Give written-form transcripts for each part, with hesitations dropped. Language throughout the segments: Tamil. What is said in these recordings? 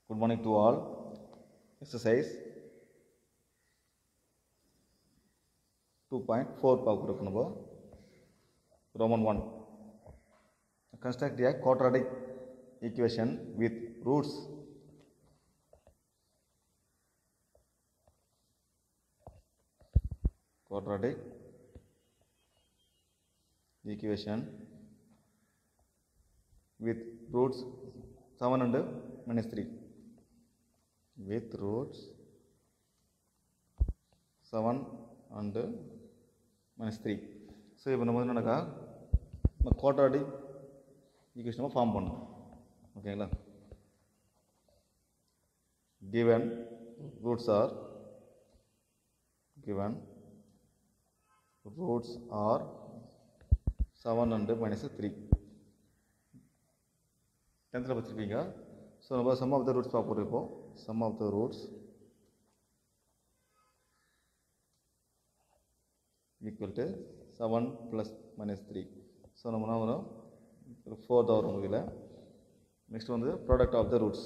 Good morning to all. Exercise 2.4 பார்க்குறோம் நம்ம. Roman 1. Construct a quadratic equation with roots quadratic equation with roots 7 and minus 3 with roots 7 and minus 3. So இப்போ நம்ம என்னக்கா நம்ம குவாட்ராட்டிக் ஈக்குவேஷன் நம்ம ஃபார்ம் பண்ணணும். ஓகேங்களா? given roots are 7 and minus 3. 10th படிச்சிருப்பீங்க. ஸோ நம்ம சம் ஆஃப் த ரூட்ஸ் பார்க்க போகிறோம். இப்போ sum of the roots equal to 7 + -3. So நம்ம என்ன வரும் 4 தான் வரும் இதில். நெக்ஸ்ட் வந்து product of the roots.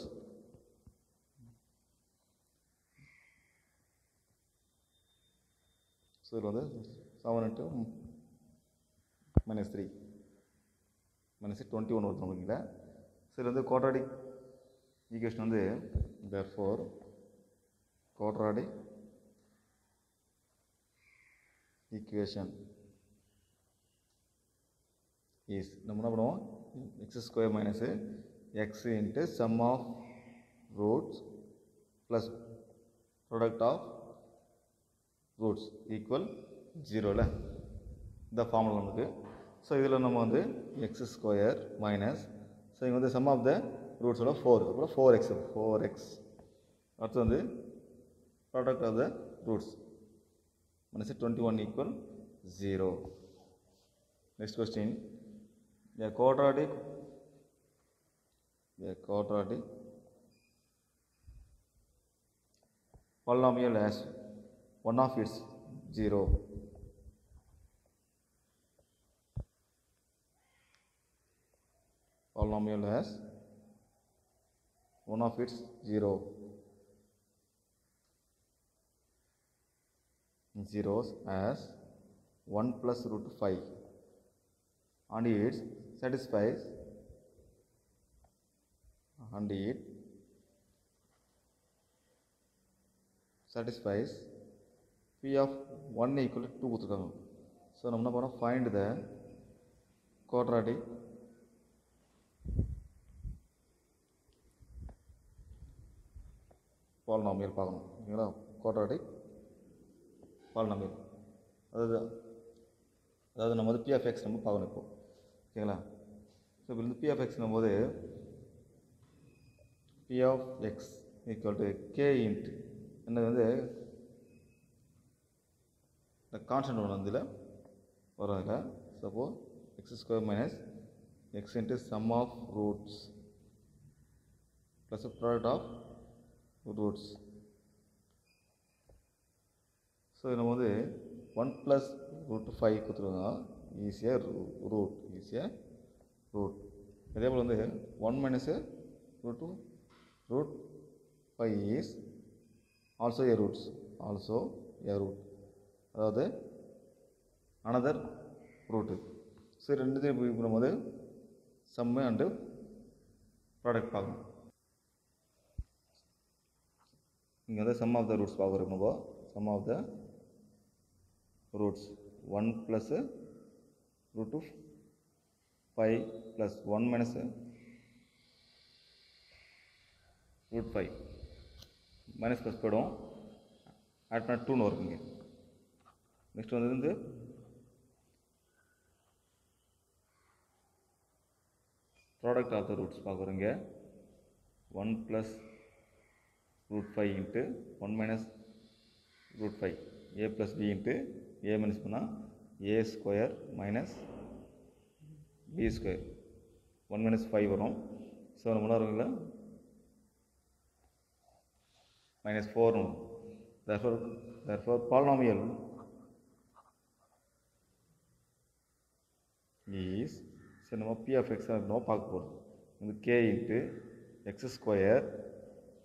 So இதில் வந்து 7 × -3 -21 வருது நமக்கு. ஸோ இதில் வந்து குவாட்ராட்டிக் ஈக்குவேஷன் வந்து therefore quadratic equation is நம்ம என்ன பண்ணுவோம் x² minus x into sum of roots plus product of roots equal 0ல இந்த ஃபார்முலா நமக்கு. ஸோ இதில் நம்ம வந்து x² minus ஸோ இங்கே வந்து சம் ஆஃப் த ரூட்ஸோட 4 அப்புறம் 4x அடுத்து வந்து product of the roots -21 equal 0. Next question. A quadratic polynomial has one of its 0. Polynomial has one of its 0. Zeros as 1 plus √5 and it satisfies p of 1 equal to 2 கொடுத்துருக்காங்க. ஸோ நம்ம என்ன பண்ணோம் find the quadratic polynomial பார்க்கணும். ஓகேங்களா? quadratic polynomial அதாவது நம்ம வந்து p of x நம்ம பார்க்கணும் இப்போ. ஓகேங்களா? ஸோ இப்போ வந்து p of x போது p of x equal to k int என்ன வந்து இந்த கான்ஸ்டன்ட் ஒன்று வந்து இதில் வராங்க. சப்போ x² minus x into sum of roots plus the product of roots. So நம்ம வந்து 1 plus √5 கொடுத்துருவாங்க. ஈஸியாக ரூட். அதே போல் வந்து 1 minus √5 is also a root. அதாவது அனதர் ரூட்டு. ஸோ ரெண்டுத்தையும் இப்போ நம்ம வந்து சம்மு அண்டு ப்ராடக்ட் பார்க்கணும். இங்கே வந்து சம் ஆஃப் த ரூட்ஸ் பார்க்குறோம். நம்ம சம் of the roots 1 plus √5 plus 1 minus √5 minus plus போய்டும். ஆட் பண்ண 2 வருங்க. நெக்ஸ்ட் வந்து ப்ராடக்ட் ஆஃப் த ரூட்ஸ் பார்க்குறோங்க. 1 plus √5 into 1 minus √5 a plus b into a minus பண்ணால் a² minus b². 1 minus 5 வரும். ஸோ நம்ம வருங்களா -4 வரும். therefore polynomial is ஸோ நம்ம p of x நம்ம பார்க்க போகிறோம். வந்து k into x²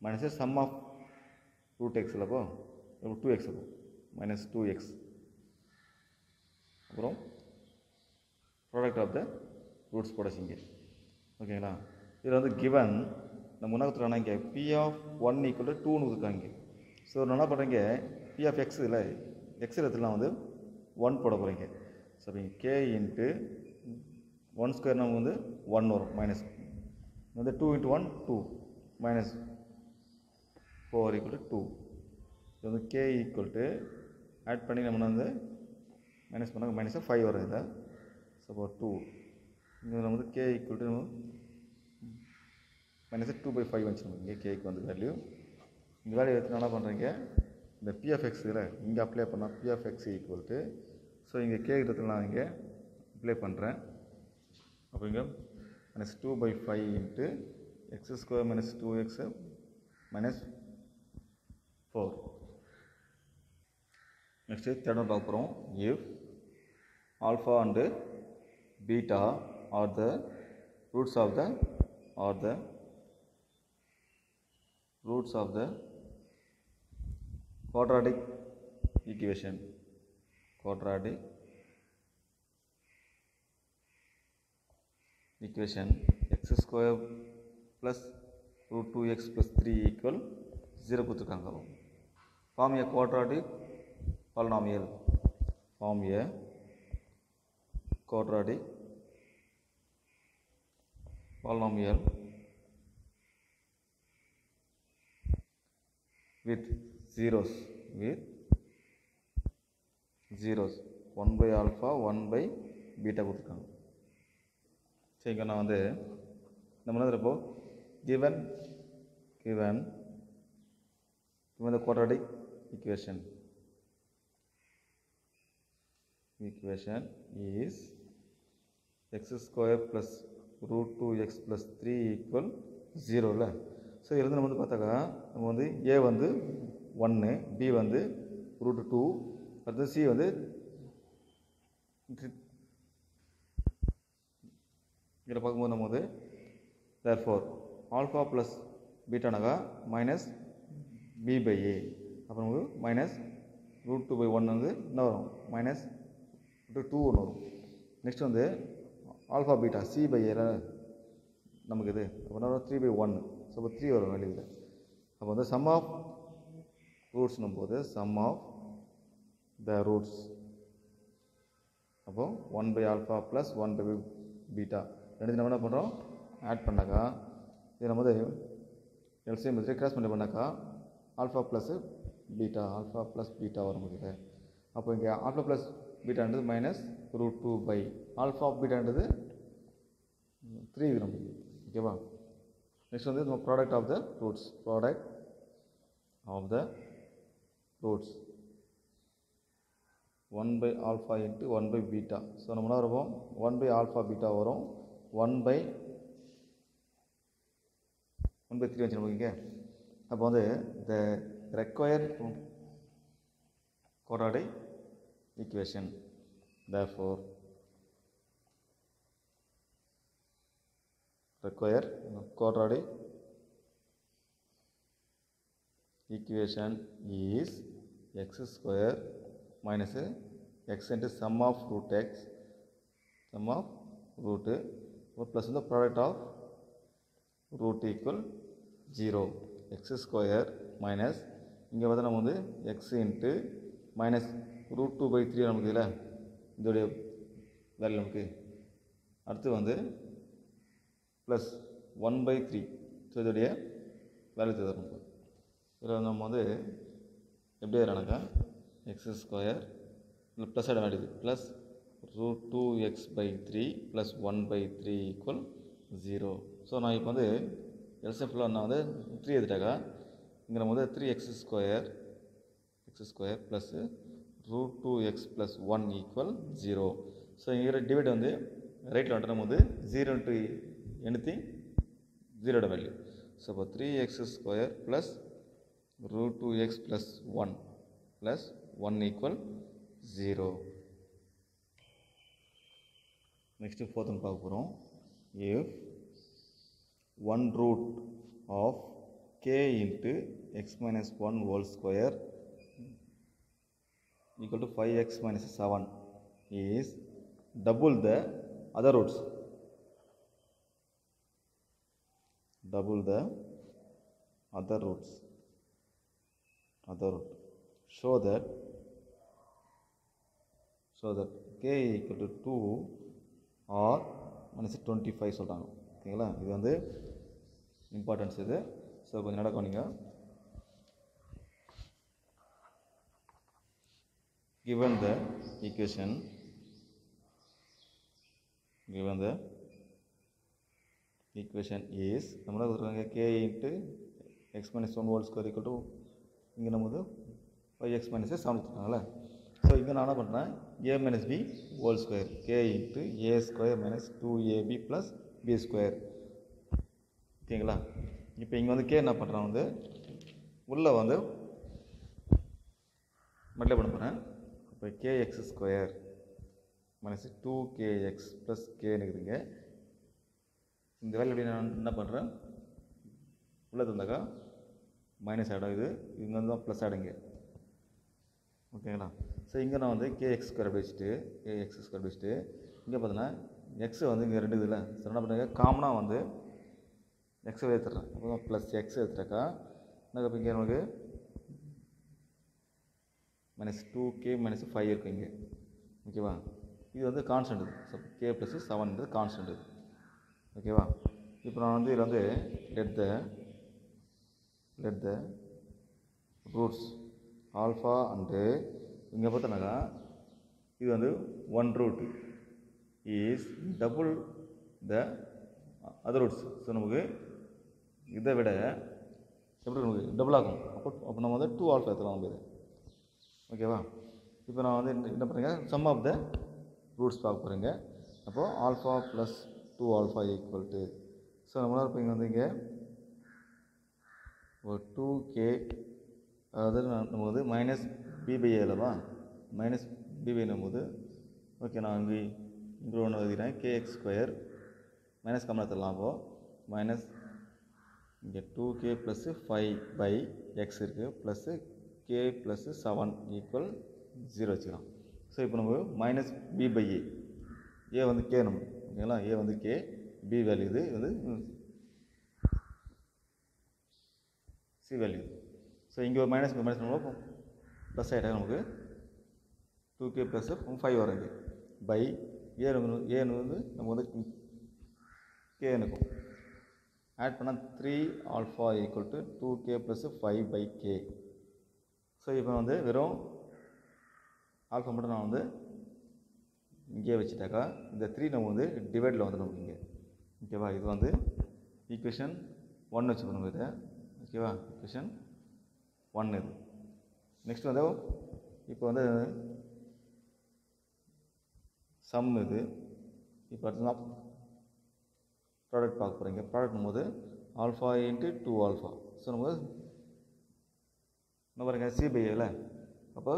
minus the sum of root x இல்லப்போ 2x minus 2x அப்புறம் product of the roots போடச்சிங்க ஓகேங்களா இதில் வந்து given நம்ம என்ன கொடுத்துருக்காங்க இங்கே p of 1 equal to 2னு கொடுத்துருக்காங்க ஸோ என்ன பண்ணுறீங்க p of x இல்லை x இடத்துல வந்து 1 போட போகிறீங்க ஸோ அப்போ k இன்ட்டு 1 ஸ்கொயர் நமக்கு வந்து 1 வரும் மைனஸ் வந்து 2 இன்ட்டு 1 2 மைனஸ் 4 equal to 2 இது வந்து k equal to ஆட் பண்ணி நம்ம வந்து மைனஸ் பண்ணால் மைனஸ் 5 வரும் இதில் ஸோ அப்போ 2 இங்கே நம்ம வந்து k equal to மைனஸ் 2/5 வந்துச்சு இங்கே கேக்கு வந்து வேல்யூ இந்த வேல்யூ எடுத்து என்ன பண்ணுறீங்க இந்த p of x இதில் இங்கே அப்ளை பண்ணால் p of x equal to so இங்கே k இடத்துல நான் இங்கே அப்ளை பண்ணுறேன் அப்போ இங்கே minus 2/5 into x square minus 2x minus 4 next third one பார்க்க போகிறோம் if alpha and beta are the roots of the roots of the quadratic equation x square plus root 2x plus 3 equal 0 கொடுத்துருக்காங்க form a quadratic polynomial with zeros 1 by alpha 1 by beta கொடுத்துருக்காங்க சரிங்க நான் வந்து நம்ம என்ன இருப்போம் given the quadratic equation is x square plus root 2x plus 3 equal 0 இல்லை ஸோ இதில் நம்ம வந்து பார்த்தாக்கா நம்ம வந்து a வந்து 1 b வந்து ரூட் 2 அடுத்து c வந்து இதில் பார்க்கும்போது நம்ம வந்து therefore ஆல்ஃபா ப்ளஸ் பீட்டானாக்கா மைனஸ் b by a அப்புறம் வந்து மைனஸ் ரூட் 2/1 வந்து என்ன வரும் மைனஸ் ரூட் 2 ஒன்று வரும் நெக்ஸ்ட் வந்து alpha beta c by a நமக்கு இது அப்படின்னா 3/1 ஸோ அப்போ 3 வரும் வேல்யூ இதில் அப்போ வந்து சம் ஆஃப் ரூட்ஸ்னும் போது சம் ஆஃப் த ரூட்ஸ் அப்போது 1 by alpha plus 1 by beta ரெண்டு நம்ம என்ன பண்ணுறோம் ஆட் பண்ணாக்கா இது நம்ம வந்து எல்சிஎம் எடுத்து கிராஸ் பண்ணாக்கா ஆல்ஃபா ப்ளஸ் பீட்டா வரும் உங்களுக்கு அப்போ இங்கே ஆல்ஃபா ப்ளஸ் பீட்டான்றது மைனஸ் ரூட் 2 பை ஆல்ஃபா பீட்டான்றது 3 இது நமக்கு ஓகேவா நெக்ஸ்ட் வந்து நம்ம product of the roots 1 by alpha into 1 by beta so நம்ம என்ன வருவோம் 1 by ஆல்ஃபா பீட்டா வரும் 1 by 3 வச்சு நமக்கு இங்கே அப்போ வந்து the required quadratic equation therefore require quadratic equation is x square minus x into sum of root plus the product of root equal 0 x square minus இங்கே வந்து நம்ம வந்து x into minus root 2/3 நமக்கு இல்லை இதோடைய வேல்யூ நமக்கு அடுத்து வந்து ப்ளஸ் 1/3 ஸோ இதோடைய வேல்யூ தரும் இதில் நம்ம வந்து எப்படி வரானாக்கா எக்ஸ் ஸ்கொயர் இல்லை ப்ளஸ் ஆட வேண்டியது plus root 2x/3 plus 1/3 equal 0 so நான் இப்போ வந்து எல்சிஎம் ஃபுல்லாக நான் வந்து 3 எடுத்துட்டாக்கா இங்கே நம்ம வந்து 3x square plus root 2x plus 1 equal 0 so இங்கே டிவைட் வந்து ரைட்டில் வந்துட்டு நம்ம வந்து 0 into anything 0 வேல்யூ ஸோ அப்போ 3x square plus root 2x plus 1 equal 0. Next fourth one பார்க்க போகிறோம் if one root of k into x minus 1 whole square equal to 5x minus 7 is double the other roots. Double the other roots. Other root. Show that k equal to 2 or minus 25 சொல்றாங்க. ஓகேங்களா? இது வந்து இம்பார்ட்டன்ஸ் இது. ஸோ கொஞ்சம் நடக்கணுங்க. Given the equation is நம்மளா கொடுத்துருக்காங்க k into x minus 1 whole square equal to இங்கே நம்ம வந்து 5x minus 7 கொடுத்துருக்காங்கல்ல. ஸோ இங்கே நான் என்ன பண்ணுறேன் a minus b whole square k into a square minus 2ab plus b square. ஓகேங்களா? இப்போ இங்கே வந்து k என்ன பண்ணுறேன் வந்து உள்ளே வந்து மல்டிப்ளை பண்ண போகிறேன். இப்போ kx square minus 2kx plus k இருக்குதுங்க. இந்த வேல்யூ எப்படி நான் என்ன பண்ணுறேன் உள்ளே தந்தாக்கா மைனஸ் ஆகிடும். இங்கே வந்து தான் ப்ளஸ் ஆகிடுங்க. ஓகேங்களா? ஸோ இங்கே நான் வந்து kx ஸ்கொயர் அப்படி வச்சுட்டு இங்கே பார்த்தீங்கன்னா எக்ஸு வந்து இங்கே 2 இதில் ஸோ என்ன பண்ணுறாங்க காமனாக வந்து எக்ஸை எடுத்துடுறேன். அப்போ ப்ளஸ் எக்ஸ் எடுத்துட்டாக்கா என்ன இங்கே நமக்கு மைனஸ் 2k மைனஸ் 5 இருக்குது இங்கே. ஓகேவா? இது வந்து கான்ஸ்டன்ட் இது. ஸோ k ப்ளஸ் 7 கான்ஸ்டன்ட் இது. ஓகேவா? இப்போ நான் வந்து இதில் வந்து let the roots alpha and இங்கே பார்த்தோன்னாக்கா இது வந்து 1 root is double the other roots. So நமக்கு இதை விட எப்படி நமக்கு டபுள் ஆகும். அப்போ நம்ம வந்து 2 ஆல்ஃபா எடுத்துலாம் நம்ம இது. ஓகேவா? இப்போ நான் வந்து என்ன பண்ணுறேங்க சம் ஆஃப் த ரூட்ஸ் பார்க்க போகிறேங்க. அப்போது alpha plus 2 alpha equal to so நம்மளால் இப்போ இங்கே வந்து இங்கே ஒரு 2k அதாவது நம்ம வந்து மைனஸ் b/a அல்லவா மைனஸ் b/a போது ஓகே நான் இங்கே ஒன்று எழுதிக்கிறேன் kx ஸ்கொயர் மைனஸ் கம்மி தரலாம். அப்போது மைனஸ் இங்கே 2k ப்ளஸ் 5/x இருக்குது ப்ளஸ்ஸு k ப்ளஸ் 7 ஈக்குவல் 0 வச்சுக்கலாம். ஸோ இப்போ நம்ம மைனஸ் b/a ஏ வந்து k நம்ம ஓகேங்களா ஏ வந்து k b வேல்யூ இது வந்து சி வேல்யூ. ஸோ இங்கே ஒரு மைனஸ் நம்ம ப்ளஸ் ஆகிட்டாங்க நமக்கு 2k ப்ளஸ் 5 வரும் இங்கே பை ஏன்னு வந்து நம்ம வந்து k இருக்கும் ஆட் பண்ணால் 3 alpha equal to 2k plus 5/k. So இப்போ வந்து வெறும் ஆல்ஃபா மட்டும் நான் வந்து இங்கே வச்சுட்டாக்கா இந்த 3 நம்ம வந்து டிவைடில் வந்து நமக்கு இங்கே ஓகேவா இது வந்து ஈக்குவேஷன் 1 வச்சுக்கணும் இதை. ஓகேவா? ஈக்குவேஷன் 1 இது. நெக்ஸ்ட் வந்து இப்போ வந்து சம் இது. இப்போ அடுத்தது ப்ராடக்ட் பார்க்க போகிறீங்க. ப்ராடக்ட் போது ஆல்ஃபா இன்ட்டு 2 ஆல்ஃபா. ஸோ நம்ம என்ன பாருங்க c/a அப்போ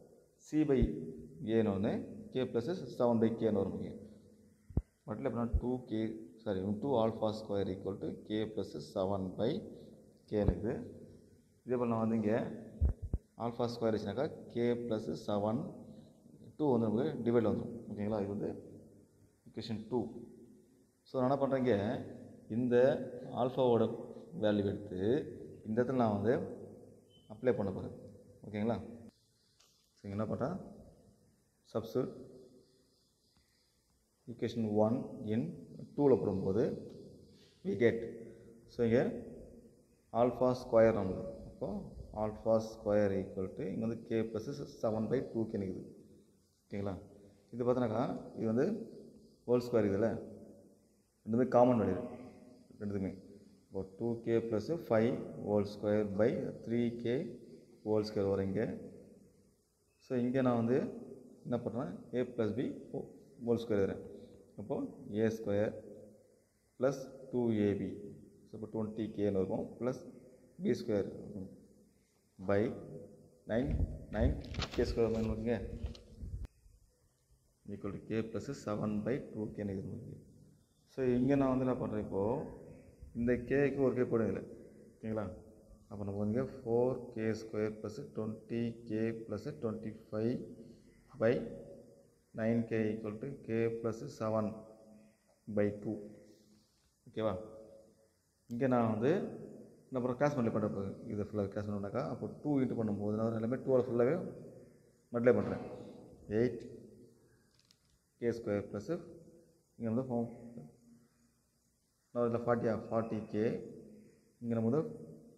c/a ஒன்று k ப்ளஸ் 7/kன்னு வரும் இங்கே மட்டும் எப்படின்னா 2 alpha square equal to k plus 7/k இருக்குது. இதே போல் நான் வந்து இங்கே ஆல்ஃபா ஸ்கொயர் வச்சுனாக்கா k ப்ளஸ் 7 2 வந்து நமக்கு டிவைடில் வந்துடும். ஓகேங்களா? இது வந்து ஈக்குவேஷன் 2. ஸோ நான் என்ன பண்ணுறேங்க இந்த ஆல்ஃபாவோட வேல்யூ எடுத்து இந்த இடத்துல நான் வந்து அப்ளை பண்ண போகிறேன். ஓகேங்களா? ஸோ என்ன பண்ணுறேன் சப்ஸ்டிட்யூட் ஈக்குவேஷன் 1 இன் 2ல் போடும்போது we get ஸோ இங்கே ஆல்ஃபா ஸ்கொயர் நமக்கு அப்போது ஆல்ஃபா ஸ்கொயர் ஈக்குவல் டு இங்கே வந்து k ப்ளஸ் 7/2k நிற்குது. ஓகேங்களா? இது பார்த்தோன்னாக்கா இது வந்து ஹோல் ஸ்கொயர் இதில் ரெண்டுமே காமன் வேல்யூ ரெண்டுமே. இப்போ 2k plus 5 whole square by 3k whole square வரும் இங்கே. ஸோ இங்கே நான் வந்து என்ன பண்ணுறேன் a plus b whole square எழுதுறேன். அப்போது a square plus 2ab so இப்போ 20kன்னு இருக்கும் plus b square by 9k square பண்ணுங்க ஈக்குவல் டு k ப்ளஸ் 7/2kன்னு இருக்குது. ஸோ இங்கே நான் வந்து என்ன பண்ணுறேன் இப்போது இந்த கேக்கு ஒரு கே போடுங்க இல்லை ஓகேங்களா அப்போ நம்ம வந்து 4k² + 20k + 25/9k = k + 7/2. ஓகேவா? இங்கே நான் வந்து அப்புறம் கிளாஸ் மல்டிப்ளை பண்ணுறப்போ இதை ஃபுல்லாக கிளாஸ் பண்ணாக்கா அப்போ 2 இன்ட்டு பண்ணும்போது நான் எல்லாமே 2 ஃபுல்லாகவே மல்டிப்ளை பண்ணுறேன். 8k² ப்ளஸ் இங்கே வந்து நான் இதில் 40k இங்கே நம்ம வந்து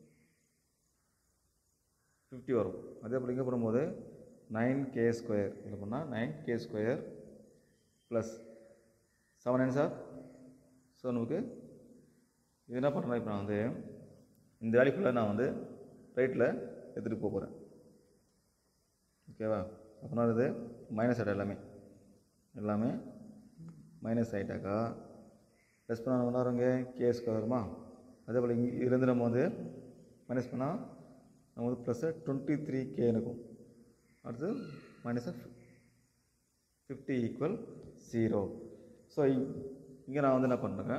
50 வரும். அதே போல் இங்கே போடும்போது 9k² இங்கே பண்ணால் 9k² ப்ளஸ் 7 ஆன்சர். ஸோ நமக்கு இது என்ன பண்ணுறேன், இப்போ நான் வந்து இந்த வேல்யூ ஃபுல்லாக நான் வந்து ரைட்டில் எடுத்துகிட்டு போகிறேன். ஓகேவா? அப்போ நான் இது மைனஸ் ஆகிடும், எல்லாமே மைனஸ் ஆகிட்டாக்கா ப்ளஸ் பண்ணால் என்ன வருங்க, k² வருமா? அதே போல் இங்கே இதுலேருந்து நம்ம வந்து மைனஸ் பண்ணால் நம்ம வந்து ப்ளஸ் 23k இருக்கும். அடுத்து மைனஸ் 50 = 0. ஸோ இங்கே நான் வந்து என்ன பண்ணுறேங்க,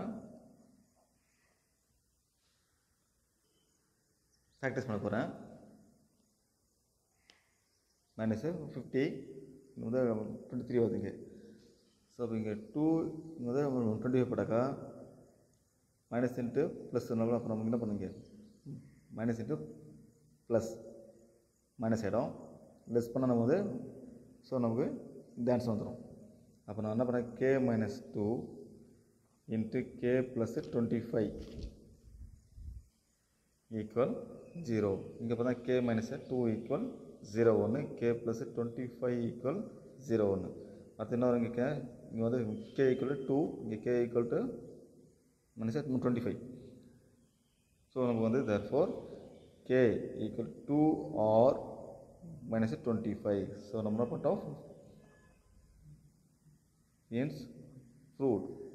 ஃபேக்டரைஸ் பண்ண போகிறேன். மைனஸ் 50 இங்கே வந்து 23 வருதுங்க. ஸோ அப்போ இங்கே 2 இங்கே வந்து 25 போட்டாக்கா மைனஸ் இன்ட்டு ப்ளஸ் சொன்னாலும் அப்போ நமக்கு என்ன பண்ணுங்க, மைனஸ் இன்ட்டு ப்ளஸ் மைனஸ் ஆகிடும். லெஸ் பண்ண நம்ம வந்து ஸோ நமக்கு இந்த ஆன்சர் வந்துடும். அப்போ நான் என்ன பண்ணேன், k - 2 இன்ட்டு k + 25 = 0. இங்கே பார்த்தா k - 2 = 0 1, k + 25 = 0 1. அடுத்து என்ன வரும், இங்கே வந்து k = 2, இங்கே k = -25. ஸோ நமக்கு வந்து therefore k = 2 or -25. ஸோ நம்ம என்ன பண்ணிட்டோம், means fruit